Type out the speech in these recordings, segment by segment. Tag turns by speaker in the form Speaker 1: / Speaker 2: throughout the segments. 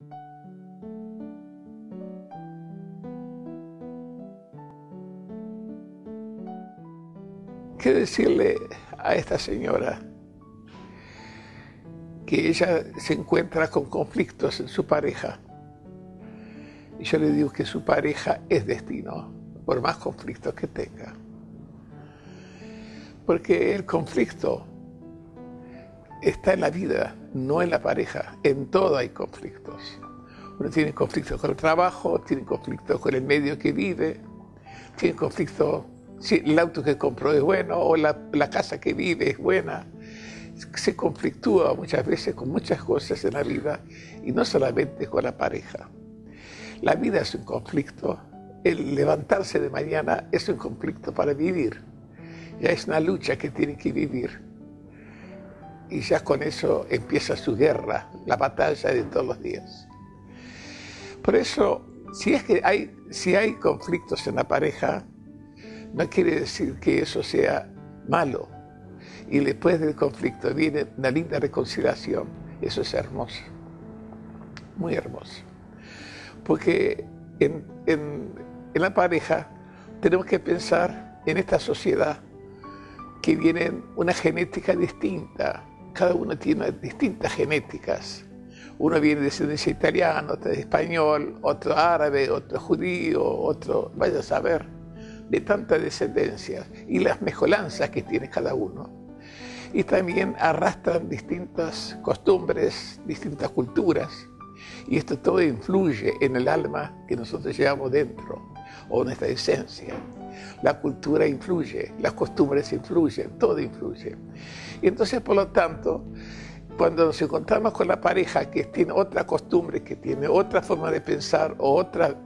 Speaker 1: Quiero decirle a esta señora que ella se encuentra con conflictos en su pareja. Y yo le digo que su pareja es destino, por más conflictos que tenga. Porque el conflicto está en la vida, no en la pareja. En todo hay conflictos. Uno tiene conflictos con el trabajo, tiene conflictos con el medio que vive, tiene conflictos si el auto que compró es bueno o la casa que vive es buena. Se conflictúa muchas veces con muchas cosas en la vida y no solamente con la pareja. La vida es un conflicto. El levantarse de mañana es un conflicto para vivir. Ya es una lucha que tiene que vivir. Y ya con eso empieza su guerra, la batalla de todos los días. Por eso, si hay conflictos en la pareja, no quiere decir que eso sea malo. Y después del conflicto viene una linda reconciliación. Eso es hermoso, muy hermoso. Porque en la pareja tenemos que pensar en esta sociedad que viene una genética distinta. Cada uno tiene distintas genéticas. Uno viene de descendencia italiana, otro de español, otro árabe, otro judío, otro, vaya a saber, de tantas descendencias y las mezcolanzas que tiene cada uno. Y también arrastran distintas costumbres, distintas culturas. Y esto todo influye en el alma que nosotros llevamos dentro, o nuestra esencia. La cultura influye, las costumbres influyen, todo influye. Y entonces, por lo tanto, cuando nos encontramos con la pareja que tiene otra costumbre, que tiene otra forma de pensar, o otra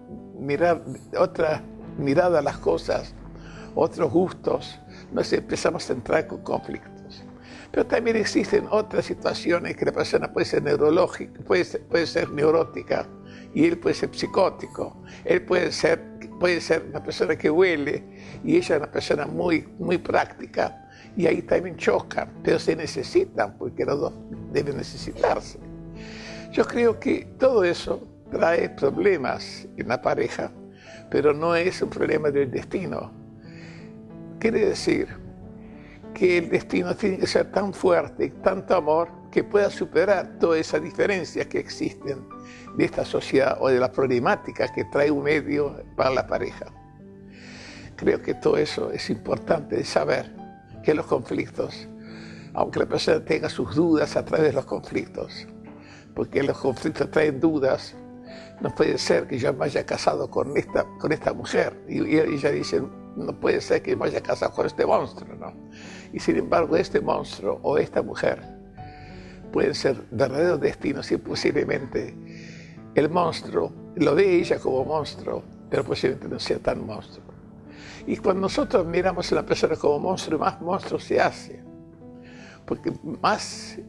Speaker 1: mirada a las cosas, otros gustos, nos empezamos a entrar con conflictos. Pero también existen otras situaciones que la persona puede ser neurológica, puede ser neurótica, y él puede ser psicótico. Él puede ser una persona que huele, y ella es una persona muy, muy práctica, y ahí también chocan, pero se necesitan, porque los dos deben necesitarse. Yo creo que todo eso trae problemas en la pareja, pero no es un problema del destino. Quiere decir que el destino tiene que ser tan fuerte, tanto amor, que pueda superar todas esas diferencias que existen de esta sociedad o de las problemáticas que trae un medio para la pareja. Creo que todo eso es importante de saber, que los conflictos, aunque la persona tenga sus dudas a través de los conflictos, porque los conflictos traen dudas. No puede ser que yo me haya casado con esta mujer y ella dice, no puede ser que me haya casado con este monstruo, ¿no? Y sin embargo, este monstruo o esta mujer pueden ser verdaderos destinos y posiblemente el monstruo lo ve ella como monstruo, pero posiblemente no sea tan monstruo. Y cuando nosotros miramos a una persona como monstruo, más monstruo se hace, porque más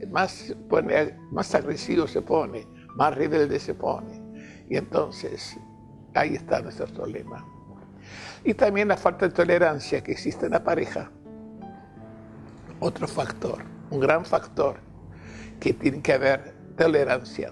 Speaker 1: agresivo se pone, más rebelde se pone. Y entonces, ahí está nuestro problema. Y también la falta de tolerancia que existe en la pareja. Otro factor, un gran factor, que tiene que haber tolerancia.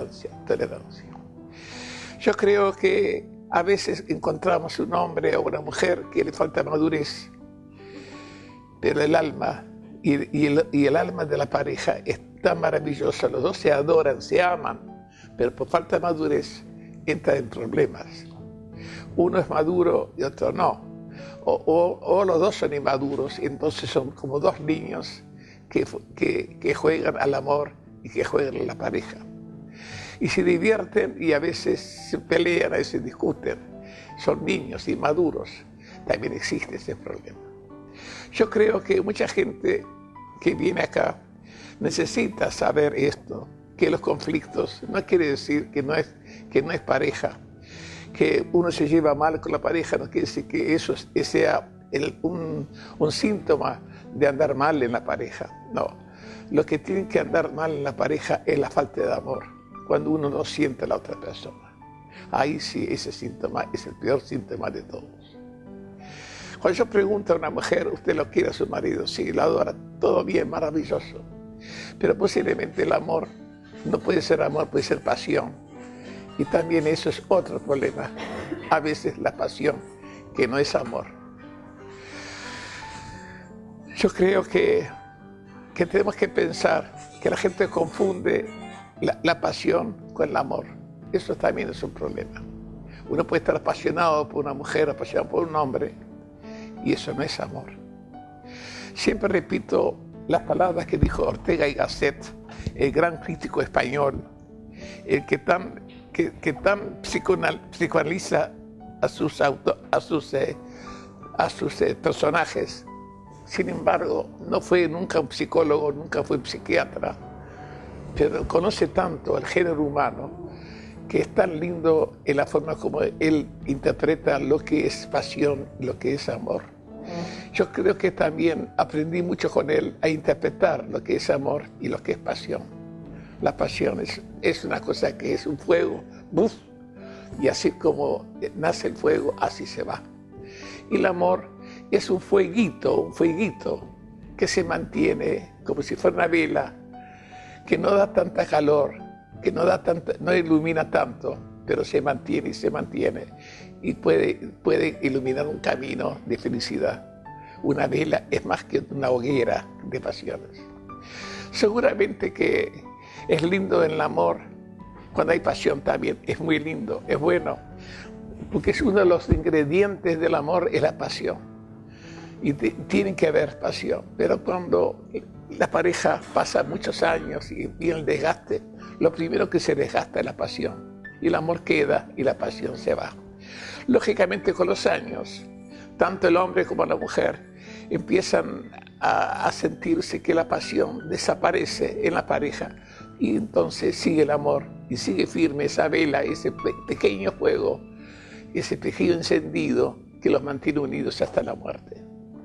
Speaker 1: Yo creo que a veces encontramos un hombre o una mujer que le falta madurez, pero el alma y el alma de la pareja es tan maravillosa. Los dos se adoran, se aman, pero por falta de madurez entra en problemas. Uno es maduro y otro no. O los dos son inmaduros, y entonces son como dos niños que juegan al amor y que juegan a la pareja. Y se divierten y a veces se pelean, a veces discuten. Son niños inmaduros. También existe ese problema. Yo creo que mucha gente que viene acá necesita saber esto, que los conflictos no quiere decir que no es pareja, que uno se lleva mal con la pareja, no quiere decir que eso sea un síntoma de andar mal en la pareja. No, lo que tiene que andar mal en la pareja es la falta de amor, cuando uno no siente a la otra persona. Ahí sí, ese síntoma es el peor síntoma de todos. Cuando yo pregunto a una mujer, ¿usted lo quiere a su marido? Sí, lo adora, todo bien, maravilloso. Pero posiblemente el amor no puede ser amor, puede ser pasión. Y también eso es otro problema. A veces la pasión, que no es amor. Yo creo que tenemos que pensar que la gente confunde la pasión con el amor. Eso también es un problema. Uno puede estar apasionado por una mujer, apasionado por un hombre, y eso no es amor. Siempre repito las palabras que dijo Ortega y Gasset, el gran crítico español, el que tan psicoanaliza a sus personajes. Sin embargo, no fue nunca un psicólogo, nunca fue un psiquiatra, pero conoce tanto el género humano que es tan lindo en la forma como él interpreta lo que es pasión y lo que es amor. Yo creo que también aprendí mucho con él a interpretar lo que es amor y lo que es pasión. La pasión es una cosa que es un fuego, ¡buf! Y así como nace el fuego, así se va. Y el amor es un fueguito que se mantiene como si fuera una vela, que no da tanta calor, que no ilumina tanto, pero se mantiene y puede iluminar un camino de felicidad. Una vela es más que una hoguera de pasiones. Seguramente que es lindo en el amor, cuando hay pasión también, es muy lindo, es bueno, porque es uno de los ingredientes del amor, es la pasión. Y tiene que haber pasión, pero cuando la pareja pasa muchos años y el desgaste, lo primero que se desgasta es la pasión, y el amor queda y la pasión se va. Lógicamente con los años, tanto el hombre como la mujer empiezan a sentirse que la pasión desaparece en la pareja, y entonces sigue el amor y sigue firme esa vela, ese pequeño fuego, ese pequeño encendido que los mantiene unidos hasta la muerte.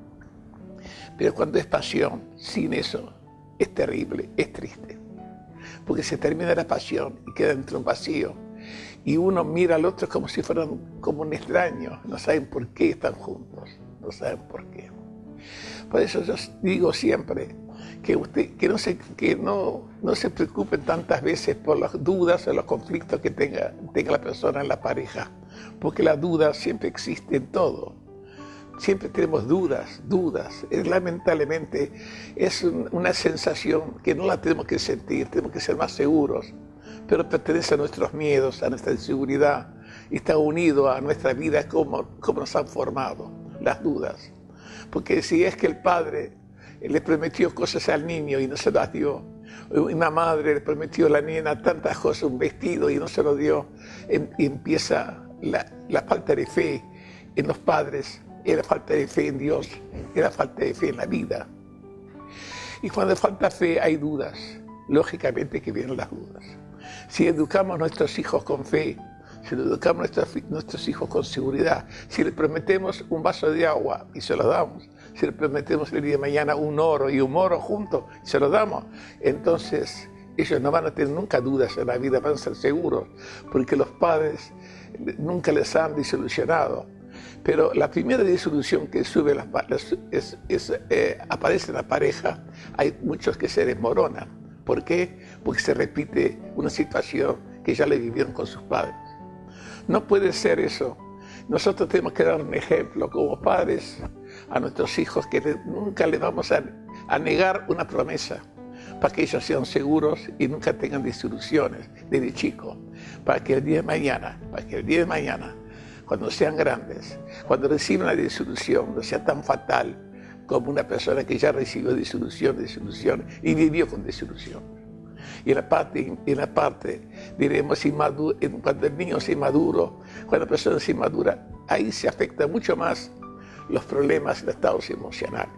Speaker 1: Pero cuando es pasión, sin eso, es terrible, es triste. Porque se termina la pasión y queda dentro un vacío. Y uno mira al otro como si fueran como un extraño. No saben por qué están juntos. No saben por qué. Por eso yo digo siempre que no se preocupen tantas veces por las dudas o los conflictos que tenga la persona en la pareja. Porque la duda siempre existe en todo. Siempre tenemos dudas. Lamentablemente es una sensación que no la tenemos que sentir, tenemos que ser más seguros, pero pertenece a nuestros miedos, a nuestra inseguridad, y está unido a nuestra vida como nos han formado, las dudas. Porque si es que el padre le prometió cosas al niño y no se las dio, una madre le prometió a la nena tantas cosas, un vestido y no se lo dio, y empieza la falta de fe en los padres, la falta de fe en Dios, la falta de fe en la vida. Y cuando falta fe hay dudas, lógicamente que vienen las dudas. Si educamos a nuestros hijos con fe, si educamos a nuestros hijos con seguridad, si les prometemos un vaso de agua y se lo damos, si les prometemos el día de mañana un oro y un moro juntos y se lo damos, entonces ellos no van a tener nunca dudas en la vida, van a ser seguros, porque los padres nunca les han desilusionado. Pero la primera disolución que aparece en la pareja, hay muchos que se desmoronan. ¿Por qué? Porque se repite una situación que ya le vivieron con sus padres. No puede ser eso. Nosotros tenemos que dar un ejemplo como padres a nuestros hijos, que nunca les vamos a negar una promesa, para que ellos sean seguros y nunca tengan disoluciones desde chicos, para que el día de mañana, cuando sean grandes, cuando reciban una disolución, no sea tan fatal como una persona que ya recibió disolución y vivió con disolución. Y en la parte diremos, cuando el niño es inmaduro, cuando la persona es inmadura, ahí se afecta mucho más los problemas de estados emocionales.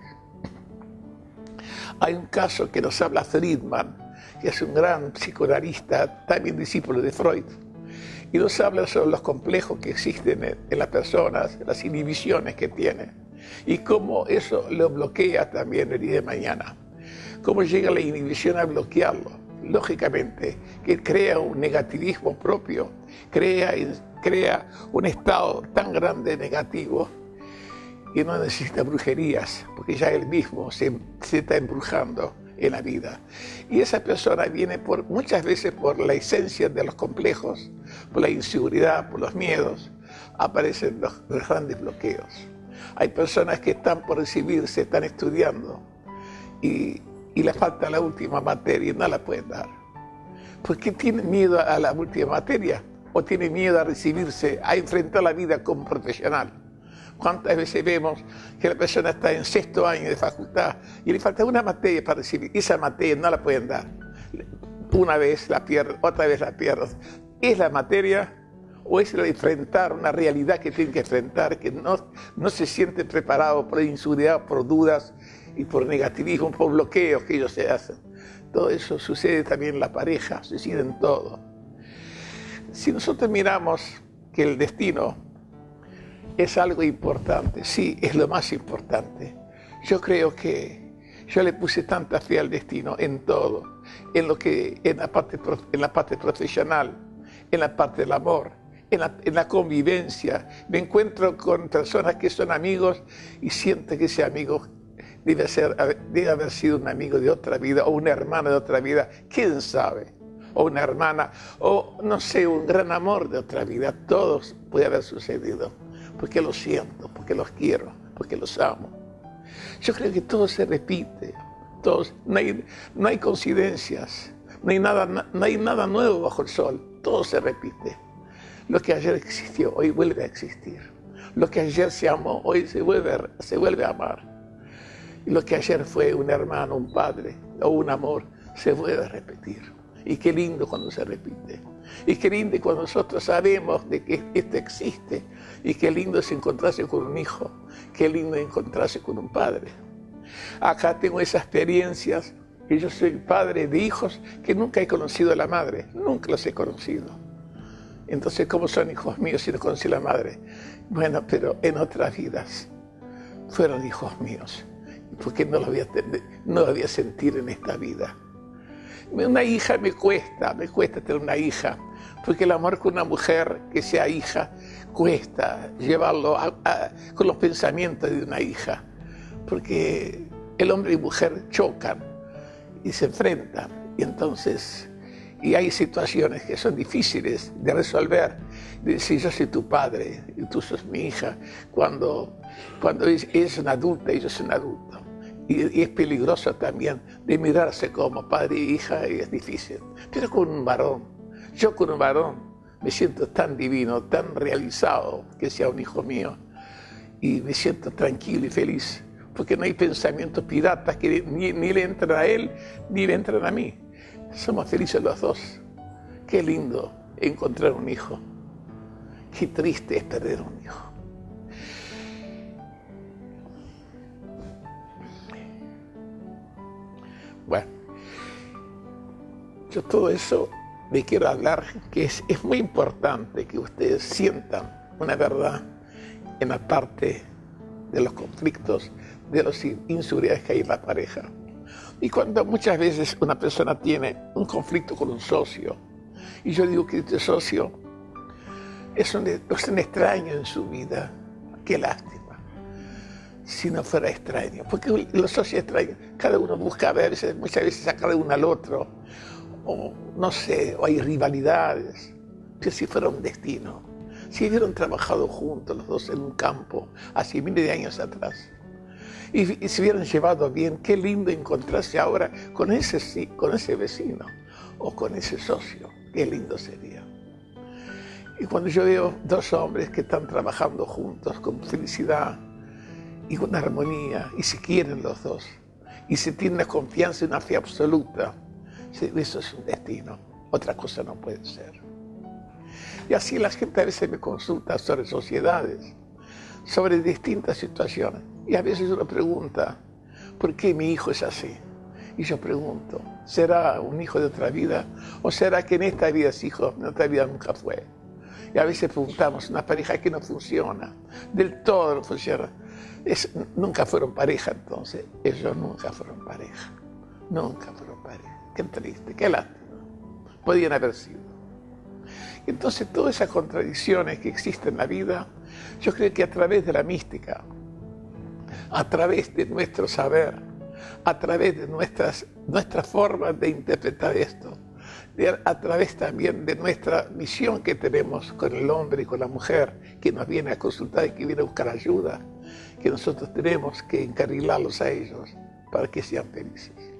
Speaker 1: Hay un caso que nos habla Friedman, que es un gran psicoanalista, también discípulo de Freud, y nos habla sobre los complejos que existen en las personas, las inhibiciones que tienen, y cómo eso lo bloquea también el día de mañana. Cómo llega la inhibición a bloquearlo. Lógicamente, que crea un negativismo propio, crea un estado tan grande negativo que no necesita brujerías, porque ya él mismo se está embrujando en la vida. Y esa persona viene muchas veces por la esencia de los complejos, por la inseguridad, por los miedos, aparecen los grandes bloqueos. Hay personas que están por recibirse, están estudiando y les falta la última materia y no la pueden dar. ¿Por qué tienen miedo a la última materia? ¿O tienen miedo a recibirse, a enfrentar la vida como profesional? ¿Cuántas veces vemos que la persona está en 6º año de facultad y le falta una materia para recibir? Esa materia no la pueden dar. Una vez la pierden, otra vez la pierden. ¿Es la materia o es el enfrentar una realidad que tienen que enfrentar, que no se sienten preparados por inseguridad, por dudas y por negativismo, por bloqueos que ellos se hacen? Todo eso sucede también en la pareja, sucede en todo. Si nosotros miramos que el destino es algo importante, sí, es lo más importante. Yo creo que yo le puse tanta fe al destino en todo, en la parte profesional, en la parte del amor, en la convivencia. Me encuentro con personas que son amigos y siento que ese amigo debe haber sido un amigo de otra vida o una hermana de otra vida, quién sabe, o una hermana, o no sé, un gran amor de otra vida. Todo puede haber sucedido, porque lo siento, porque los quiero, porque los amo. Yo creo que todo se repite, no hay coincidencias, no hay nada nuevo bajo el sol, todo se repite. Lo que ayer existió, hoy vuelve a existir. Lo que ayer se amó, hoy se vuelve a amar. Y lo que ayer fue un hermano, un padre o un amor, se vuelve a repetir. Y qué lindo cuando se repite. Y qué lindo cuando nosotros sabemos de que esto existe. Y qué lindo es encontrarse con un hijo. Qué lindo es encontrarse con un padre. Acá tengo esas experiencias, que yo soy padre de hijos que nunca he conocido a la madre. Nunca los he conocido. Entonces, ¿cómo son hijos míos si no conocí a la madre? Bueno, pero en otras vidas fueron hijos míos. Porque no lo voy a sentir en esta vida. Una hija me cuesta tener una hija, porque el amor con una mujer que sea hija cuesta llevarlo con los pensamientos de una hija, porque el hombre y mujer chocan y se enfrentan, y hay situaciones que son difíciles de resolver. De decir, yo soy tu padre y tú sos mi hija, cuando ella es una adulta y yo soy un adulto. Y es peligroso también de mirarse como padre e hija, y es difícil. Pero con un varón, yo con un varón me siento tan divino, tan realizado que sea un hijo mío. Y me siento tranquilo y feliz, porque no hay pensamientos piratas que ni le entran a él, ni le entran a mí. Somos felices los dos. Qué lindo encontrar un hijo. Qué triste es perder un hijo. Bueno, yo todo eso le quiero hablar, que es muy importante que ustedes sientan una verdad en la parte de los conflictos, de las inseguridades que hay en la pareja. Y cuando muchas veces una persona tiene un conflicto con un socio, y yo digo que este socio es un extraño en su vida, qué lástima. Si no fuera extraño, porque los socios extraños, cada uno busca muchas veces sacar de uno al otro, o no sé, o hay rivalidades. Pero si fuera un destino, si hubieran trabajado juntos los dos en un campo hace miles de años atrás, y se hubieran llevado bien, qué lindo encontrarse ahora con ese vecino o con ese socio, qué lindo sería. Y cuando yo veo dos hombres que están trabajando juntos con felicidad y con armonía, y se quieren los dos, y se tiene una confianza y una fe absoluta, eso es un destino, otra cosa no puede ser. Y así la gente a veces me consulta sobre sociedades, sobre distintas situaciones, y a veces uno pregunta, ¿por qué mi hijo es así? Y yo pregunto, ¿será un hijo de otra vida? ¿O será que en esta vida es hijo, en otra vida nunca fue? Y a veces preguntamos, una pareja que no funciona, del todo no funciona. Nunca fueron pareja entonces, ellos nunca fueron pareja, nunca fueron pareja. Qué triste, qué lástima, podían haber sido. Entonces todas esas contradicciones que existen en la vida, yo creo que a través de la mística, a través de nuestro saber, a través de nuestras nuestra forma de interpretar esto, a través también de nuestra misión que tenemos con el hombre y con la mujer, que nos viene a consultar y que viene a buscar ayuda, que nosotros tenemos que encarrilarlos a ellos para que sean felices.